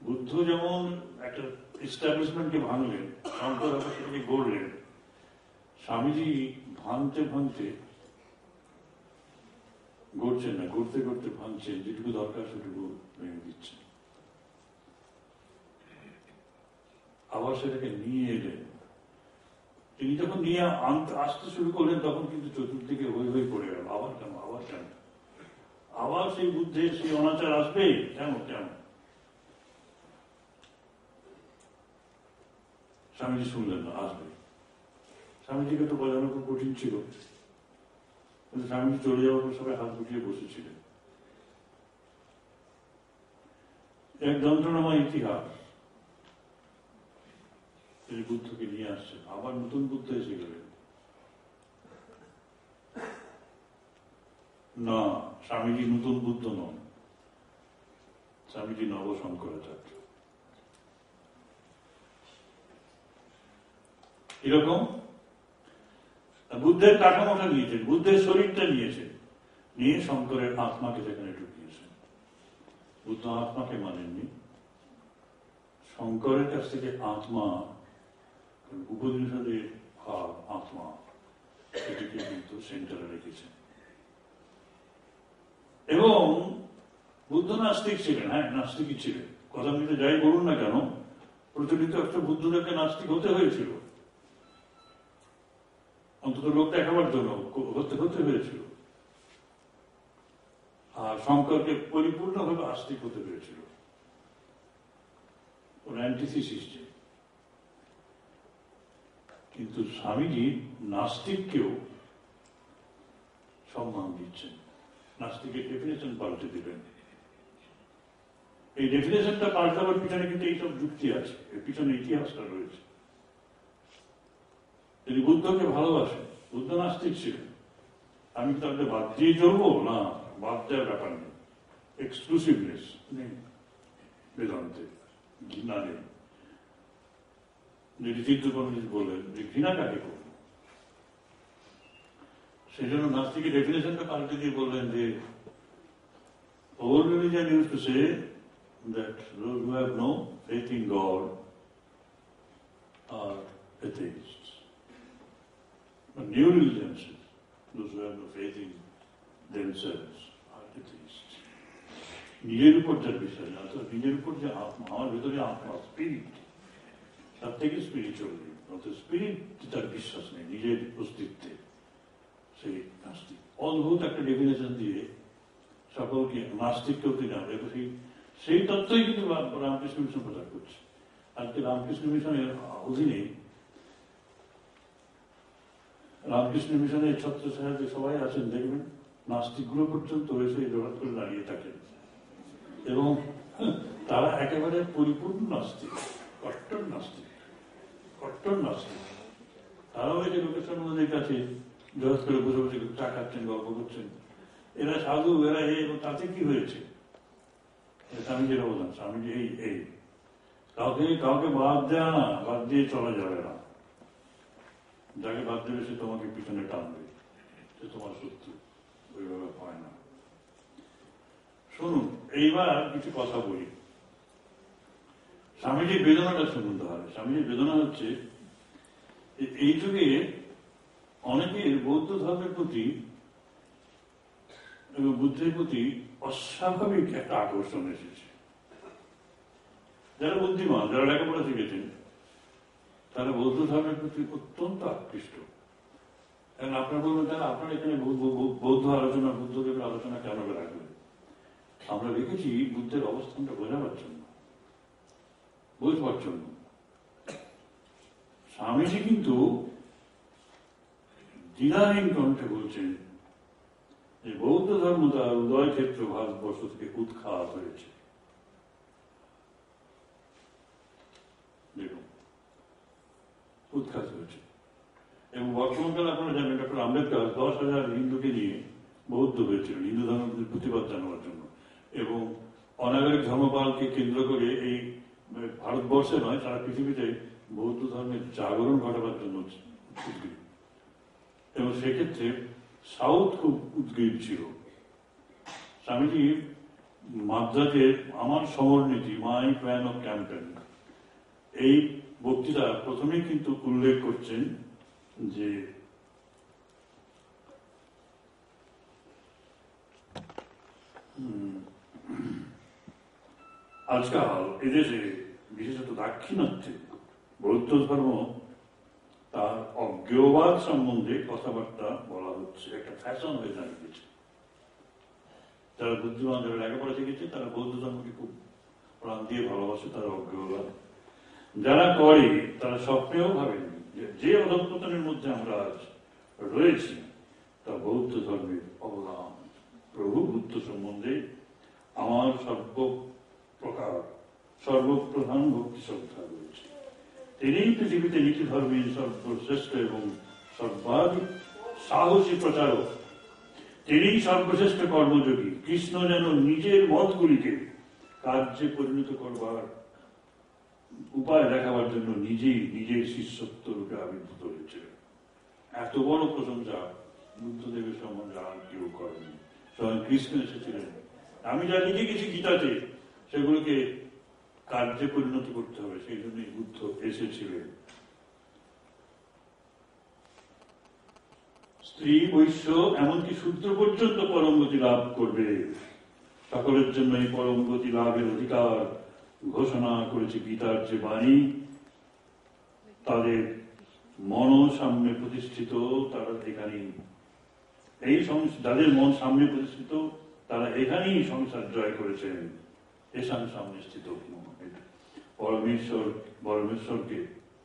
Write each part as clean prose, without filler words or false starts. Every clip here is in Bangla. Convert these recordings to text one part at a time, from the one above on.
বুদ্ধ যেমন একটা এস্টাবলিশমেন্টকে ভাঙলেন, শঙ্কর আবার সেটাকে গড়লেন, স্বামীজি ভাঙতে ভাঙতে গড়ছেন না, গড়তে গড়তে ভাঙছেন, যেটুকু দরকার সেটুকু ভেঙে দিচ্ছেন। আবার সেটাকে নিয়ে এলেন। তিনি যখন নিয়ে আসতে শুরু করলেন তখন কিন্তু চতুর্দিকে হই হই পড়ে গেল, আবার কেন, আবার কেন, আবার সেই বুদ্ধের সেই অনাচার আসবে, কেন কেন। স্বামীজি শুনলেন না, আসবে। স্বামীজিকে তো বোঝানো খুব কঠিন ছিল, কিন্তু স্বামীজি চলে যাওয়ার পর সবাই হাত গুটিয়ে বসেছিলেন। এক যন্ত্রণাময় ইতিহাস। তিনি বুদ্ধকে নিয়ে আসছেন, আবার নতুন বুদ্ধ এসে গেলেন। না, স্বামীজি নতুন বুদ্ধ নন, স্বামীজি নবশঙ্করাচার্য। এরকম বুদ্ধের কাঠামোটা নিয়েছেন, বুদ্ধের শরীরটা নিয়েছেন, নিয়ে শঙ্করের আত্মাকে সেখানে ঢুকিয়েছেন। বুদ্ধ আত্মাকে মানেননি, শঙ্করের কাছ থেকে আত্মা, উপনিষদের ভাব আত্মা, সেটিকে কিন্তু সেন্টারে রেখেছেন। এবং বুদ্ধ নাস্তিক ছিলেন, হ্যাঁ নাস্তিকই ছিলেন, কথা বলতে যাই বলুন না কেন, প্রচলিত একটা বুদ্ধদেরকে নাস্তিক হতে হয়েছিল, অন্তত লোক দেখাবার জন্য হতে হয়েছিল। আর শঙ্করকে পরিপূর্ণভাবে আস্তিক হতে হয়েছিল, ওর অ্যান্টিথিসিস। কিন্তু স্বামীজি নাস্তিককেও সম্মান দিচ্ছেন, নাস্তিকের ডেফিনেশন পাল্টে দিলেন। এই ডেফিনেশনটা পাল্টাবার পিছনে কিন্তু এইসব যুক্তি আছে, এর পিছনে ইতিহাসটা রয়েছে। তিনি বুদ্ধকে ভালোবাসেন, বুদ্ধ নাস্তিক ছিলেন, আমি তাকে বাদ দিয়ে চলবো না, বাদ দেওয়ার ব্যাপার নেই, এক্সক্লুসিভনেস নেই বেদান্তে, ঘৃণা নেই। যেটি চিত্রপণ্ডিত বললেন যে ঘৃণা কাকে করবো, সেই জন্য নাস্তিকের ডেফিনেশনটা পাল্টে দিয়ে বললেন যে old religion used to say that those who have no faith in God are atheists. But new religion says those who have no faith in themselves are atheists. নিজের উপর যার বিশ্বাস, অর্থাৎ নিজের উপর যে আত্মা, আমার ভেতরে আত্মা, স্পিরিট, তার থেকে স্পিরিচুয়াল নেই, অর্থাৎ স্পিরিট তার বিশ্বাস নেই নিজের অস্তিত্বে, সেই নাস্তিক। অদ্ভুত একটা ডেফিনেশন দিয়ে সকলকে নাস্তিককেও তিনি আমরা সেই তত্ত্বই কিন্তু রামকৃষ্ণ মিশন প্রচার করছে। আজকে রামকৃষ্ণ মিশনের অধীনে, রামকৃষ্ণ মিশনের ছত্র ছায়াতে সবাই আছেন, দেখবেন নাস্তিকগুলো পর্যন্ত এসে জোগাড় করে দাঁড়িয়ে থাকেন, এবং তারা একেবারে পরিপূর্ণ নাস্তিক, কট্টর নাস্তিক, কট্টর নাস্তিক। তারাও এই যে লোকেশন ওদের কাছে জোগাড় করে বসে বসে চা খাচ্ছেন, গল্প করছেন, এরা সাধু, এরা এই, এবং তাতে কি হয়েছে, স্বামী যেটা বললাম, স্বামী যে এই কাউকে কাউকে বাদ দেয়া না, বাদ দিয়ে চলা যাবে না, যাকে বাদ দেবে সে তোমাকে পিছনে টানবে, সে তোমার শত্রু, ওইভাবে হয় না। শুনুন, এইবার কিছু কথা বলি। স্বামীজির বেদনাটা শুনুন তাহলে। স্বামীজির বেদনা হচ্ছে এই যুগে অনেকের বৌদ্ধ ধর্মের প্রতি এবং বুদ্ধের প্রতি অস্বাভাবিক একটা আকর্ষণ এসেছে। যারা বুদ্ধিমান, যারা লেখাপড়া শিখেছেন, তারা বৌদ্ধ ধর্মের প্রতি অত্যন্ত আকৃষ্ট। কারণ আপনারা বলবেন তারা আপনার এখানে বৌদ্ধ আলোচনা, বুদ্ধদেবের আলোচনা কেন রাখবেন? আমরা রেখেছি বুদ্ধের অবস্থানটা বোঝাবার জন্য, বুঝবার জন্য। স্বামীজি কিন্তু দ্বিধাহীন কণ্ঠে বলছেন যে বৌদ্ধ ধর্ম তার উদয় ক্ষেত্র ভারতবর্ষ থেকে উৎখাত হয়েছে। দেখুন, উৎখাত হয়েছে। এবং বর্তমানকালে আপনারা জানেন ডক্টর আম্বেদকর 10,000 হিন্দুকে নিয়ে বৌদ্ধ হয়েছিল হিন্দু ধর্মের প্রতিবাদ জানাবার জন্য, এবং অনাগরিক ধর্মপালকে কেন্দ্র করে এই ভারতবর্ষে নয় সারা পৃথিবীতে বৌদ্ধ ধর্মের জাগরণ ঘটাবার জন্য উদ্গ্রীব। এবং সেক্ষেত্রে সাউথ খুব উদ্গ্রীব ছিল। স্বামীজি মাদ্রাজের আমার সমরনীতি, মাই প্ল্যান অফ ক্যাম্পেন, এই বক্তৃতা প্রথমেই কিন্তু উল্লেখ করছেন যে আজকাল এদেশে বিশেষত দাক্ষিণাত্যে বৌদ্ধ ধর্ম তার অজ্ঞেয়বাদ সম্বন্ধে কথাবার্তা বলা হচ্ছে, একটা ফ্যাশন হয়ে দাঁড়িয়েছে। যারা বুদ্ধিমান, যারা লেখাপড়া শিখেছে, তারা বৌদ্ধ ধর্মকে খুব প্রাণ দিয়ে ভালোবাসে, তারা অজ্ঞেয়বাদ। যারা করে তারা স্বপ্নেও ভাবেনি যে অধঃপতনের মধ্যে আমরা আজ রয়েছি তা বৌদ্ধ ধর্মের অবদান। প্রভু বুদ্ধ সম্বন্ধে আমার সর্বপ্রধান ভক্তি শ্রদ্ধা রয়েছে। তিনি পৃথিবীতে নীতি ধর্মের সর্বশ্রেষ্ঠ এবং সর্বাধিক সাহসী প্রচারক। তিনি সর্বশ্রেষ্ঠ কর্মযোগী। কৃষ্ণ যেন নিজের মতগুলিকে কার্যে পরিণত করবার উপায় দেখাবার জন্য নিজেই নিজের শিষ্যত্ব রূপে আবির্ভূত হয়েছিলেন। এত বড় প্রশংসা বুদ্ধদেবের সম্বন্ধে আর কেউ করেনি। স্বয়ং কৃষ্ণ এসেছিলেন, আমি যা লিখে গেছি গীতাতে সেগুলোকে কার্যে পরিণত করতে হবে, সেই জন্যই বুদ্ধ এসেছিলেন। স্ত্রী, বৈশ্য, এমনকি শূদ্র পর্যন্ত পরম গতি লাভ করবে। সকলের জন্য এই পরম গতি লাভের অধিকার ঘোষণা করেছে গীতার যে বাণী। তাদের মন সামনে প্রতিষ্ঠিত, তারা এখানেই যাদের মন সামনে প্রতিষ্ঠিত তারা এখানেই সংসার জয় করেছেন। এসান সামনে স্থিত পরমেশ্বরকে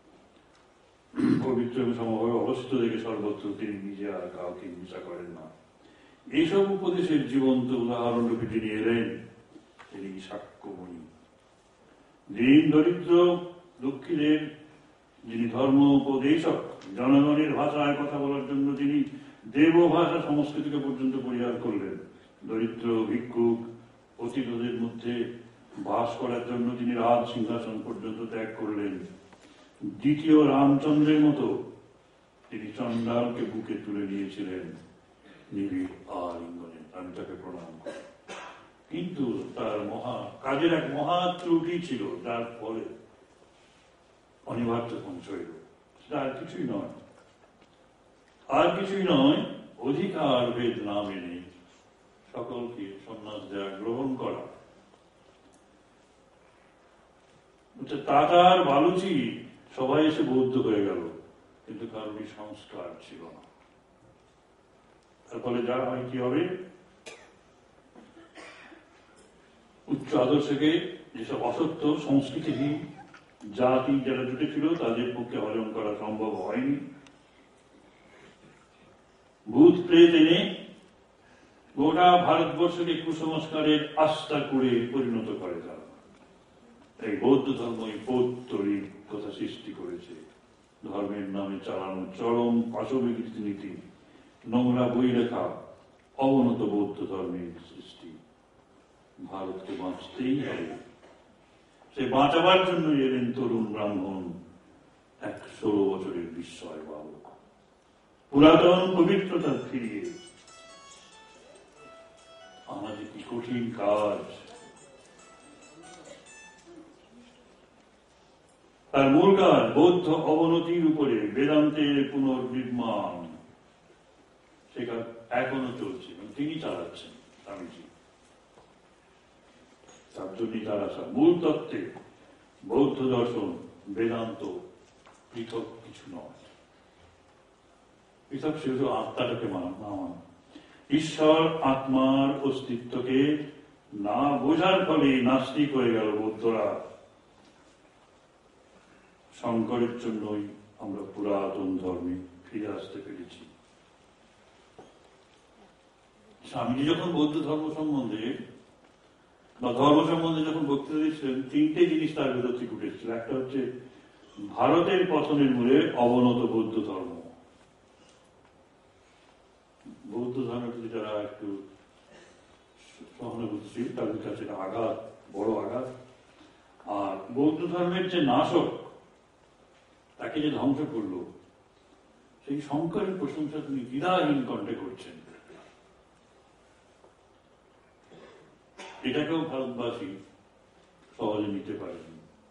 পবিত্র সমভাবে অবস্থিত দেখে সর্বত্র তিনি নিজে আর কাউকে হিংসা করেন না। এইসব উপদেশের জীবন্ত উদাহরণ রূপে তিনি এলেন। তিনি সাক্ষ্যমণি, দীন দরিদ্র দুঃখীদের যিনি ধর্ম উপদেশক। জনগণের ভাষায় কথা বলার জন্য তিনি দেব ভাষা সংস্কৃতিকে পর্যন্ত পরিহার করলেন। দরিদ্র ভিক্ষুক অতীতদের মধ্যে বাস করার জন্য তিনি রাজ সিংহাসন পর্যন্ত ত্যাগ করলেন। দ্বিতীয় রামচন্দ্রের মতো তিনি চণ্ডালকে বুকে তুলে নিয়েছিলেন নিবিড় আলিঙ্গনে। আমি তাকে প্রণাম করি। কিন্তু তার কাজের এক মহা ত্রুটি ছিল, যার ফলে অনিবার্য ধ্বংস হইল। সেটা আর কিছুই নয়, অধিকার ভেদ না মেনে সকলকে সন্ন্যাস দেয়া গ্রহণ করা। টাটার বালুচি সবাই এসে বৌদ্ধ হয়ে গেল, কিন্তু কারোরই সংস্কার ছিল না। তার ফলে যা হয় কি হবে, উচ্চ আদর্শকে যেসব অসত্য সংস্কৃতিহীন জাতি যারা জুটেছিল তাদের পক্ষে হরণ করা সম্ভব হয়নি। ভূত প্রেত এনে গোটা ভারতবর্ষকে কুসংস্কারের আস্থা করে পরিণত করে তারা। এই বৌদ্ধ ধর্ম এই পৌত্তরিক কথা সৃষ্টি করেছে। ধর্মের নামে চালানো চরম পাশবিক রীতিনীতি, নোংরা বই লেখা, অবনত বৌদ্ধ ধর্মের সৃষ্টি। ভারতকে বাঁচতেই হবে। সে বাঁচাবার জন্য এলেন তরুণ ব্রাহ্মণ, 16 বছরের বিস্ময় বালক। পুরাতন পবিত্রতা ফিরিয়ে আনা যে কি কঠিন কাজ। তার মূল কাজ বৌদ্ধ অবনতির উপরে বেদান্তের পুনর্নির্মাণ। সে কাজ এখনো চলছে, তিনি চালাচ্ছেন স্বামীজি। তার জন্যই তার আসা। মূল তত্ত্বে বৌদ্ধ দর্শন বেদান্ত পৃথক কিছু নয়। পৃথক শুধু আত্মাটাকে মানা। ঈশ্বর আত্মার অস্তিত্বকে না বোঝার ফলে নাস্তিক হয়ে গেল বৌদ্ধরা। শঙ্করের জন্যই আমরা পুরাতন ধর্মে ফিরে আসতে পেরেছি। স্বামীজি যখন বৌদ্ধ ধর্ম সম্বন্ধে বা ধর্ম সম্বন্ধে যখন বক্তৃতা দিচ্ছিলেন, 3টে জিনিস তার ভেতর থেকে উঠেছিল। একটা হচ্ছে ভারতের পতনের মূলে অবনত বৌদ্ধ ধর্ম। বৌদ্ধ ধর্মের প্রতি যারা একটু সহানুভূতিশীল তাদের কাছে আঘাত, বড় আঘাত। আর বৌদ্ধ ধর্মের যে নাশক, তাকে যে ধ্বংস করলো, সেই শঙ্করের প্রশংসা তিনি দ্বিধাহীন কণ্ঠে করছেন। এটাকেও ভারতবাসী সহজে নিতে পারেনি।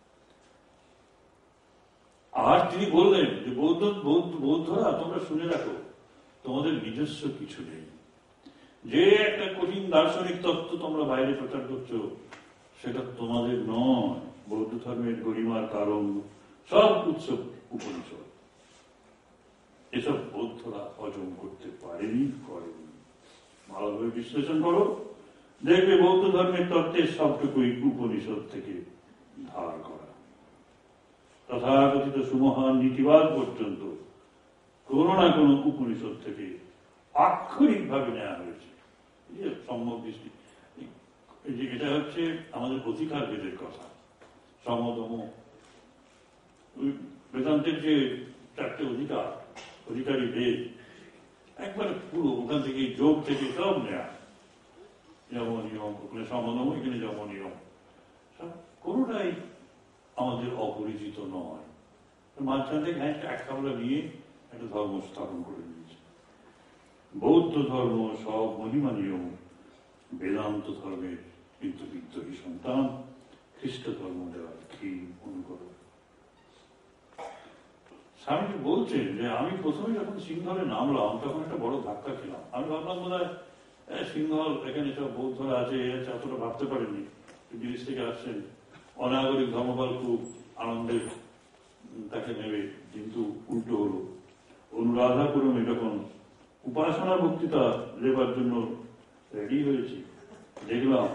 আর তিনি বললেন যে বৌদ্ধরা তোমরা শুনে রাখো, তোমাদের নিজস্ব কিছু নেই। যে একটা কঠিন দার্শনিক তত্ত্ব তোমরা বাইরে প্রচার করছো, সেটা তোমাদের নয়। বৌদ্ধ ধর্মের গরিমার কারণ সব উৎসব উপনিষদ, এসব বৌদ্ধরা হজম করতে পারেনি, করেনি। ভালোভাবে বিশ্লেষণ করো, দেখবে বৌদ্ধ ধর্মের তত্ত্বের সবটুকুই উপনিষদ থেকে ধার করা। তথাকথিত সুমহান নীতিবাদ পর্যন্ত কোন না কোন উপনিষদ থেকে আক্ষরিক ভাবে নেওয়া হয়েছে। সম্যক দৃষ্টি, এটা হচ্ছে আমাদের অধিকার ভেদের কথা। সমদম বেদান্তের যে চারটে অধিকারী ভেদ, একবারে পুরো ওখান থেকে যোগ থেকে সব নেয়া। যেমন নিয়ম, ওখানে সমদম, এখানে যেমন নিয়ম, কোনটাই আমাদের অপরিচিত নয়। মাঝখান থেকে এক কামরা নিয়ে একটা ধর্ম স্থাপন করে নিয়েছে। বৌদ্ধ ধর্ম সব মহিমা নিয়ম, বেদান্ত ধর্মের কিন্তু বিদ্রোহী সন্তান, খ্রিস্ট ধর্ম দেওয়ার কি অনুকরণ। স্বামীজি বলছেন যে আমি প্রথমে যখন সিংহলে নামলাম তখন একটা বড় ধাক্কা খেলাম। আমি ভাবলাম বোধ হয় সিংহল, এখানে সব বৌদ্ধরা আছে, অতটা ভাবতে পারেননি। বিদেশ থেকে আসছেন, অনাগরিক ধর্মপাল খুব আনন্দে তাকে নেবে, কিন্তু উল্টো হলো। অনুরাধাপুরমে যখন উপাসনা বক্তৃতা দেবার জন্য রেডি হয়েছি, দেখলাম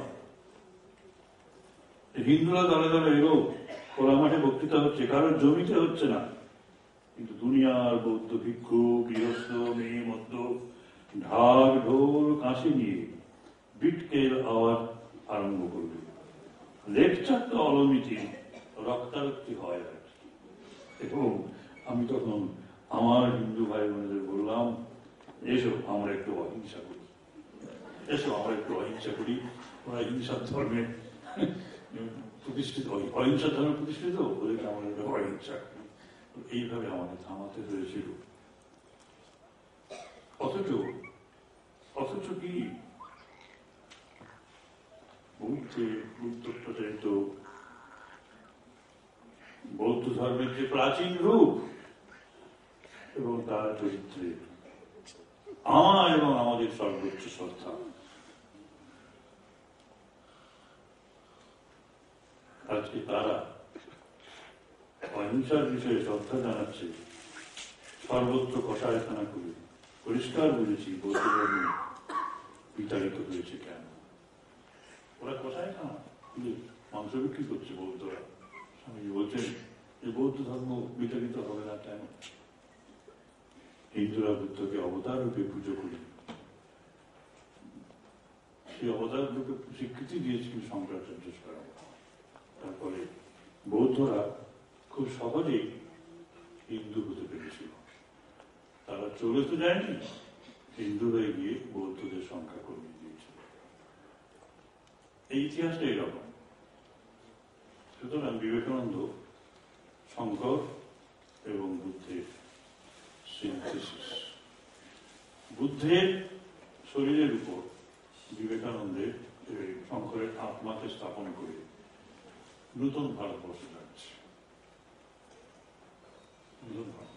হিন্দুরা দলে দলে এলো, খোলা মাঠে বক্তৃতা হচ্ছে, কারোর জমিতে হচ্ছে না। কিন্তু দুনিয়ার বৌদ্ধ ভিক্ষু, গৃহস্থ, মেয়ে মধ্য ঢাক ঢোল কাশি নিয়ে বিটকেল আওয়াজ আরম্ভ করবে। লেকচার তো অলমিতি, রক্তারক্তি হয় আর কি। এবং আমি তখন আমার হিন্দু ভাই বোনেদের বললাম, এসো আমরা একটু অহিংসা করি, এসো আমরা একটু অহিংসা করি। ওরা হিংসার ধর্মে প্রতিষ্ঠিত, অহিংসা ধর্মে প্রতিষ্ঠিত, ওদেরকে আমাদের অহিংসা করি। এইভাবে আমাকে থামাতে হয়েছিল। অথচ কি বুদ্ধপ্রচারিত বৌদ্ধ ধর্মের যে প্রাচীন রূপ এবং তার চরিত্রে আমার এবং আমাদের সর্বোচ্চ শ্রদ্ধা। আজকে তারা অহিংসার বিষয়ে শ্রদ্ধা জানাচ্ছে, সর্বত্র কষায়খানা করে পরিষ্কার বুঝেছি বৌদ্ধ ধর্ম বিতাড়িত হয়েছে কেন। ওরা কষায়খানা মাংস বিক্রি করছে বৌদ্ধরা। স্বামীজি বলছেন যে বৌদ্ধ ধর্ম বিতাড়িত হবে না কেন? হিন্দুরা বুদ্ধকে অবতার রূপে পুজো করি, সেই অবতার রূপে স্বীকৃতি দিয়েছিল শঙ্করাচার্য স্বয়ং। তারপরে বৌদ্ধরা খুব সহজেই হিন্দু হতে পেরেছিল। তারা চলে তো যায়নি, হিন্দু হয়ে গিয়ে বৌদ্ধদের সংখ্যা কমিয়ে দিয়েছিল। এই ইতিহাসটা এরকম। সুতরাং বিবেকানন্দ শঙ্কর এবং বুদ্ধের সিনথেসিস। বুদ্ধের শরীরের উপর বিবেকানন্দের শঙ্করের আত্মাকে স্থাপন করে নূতন ভারতবর্ষ যাচ্ছে। নূতন ভারত।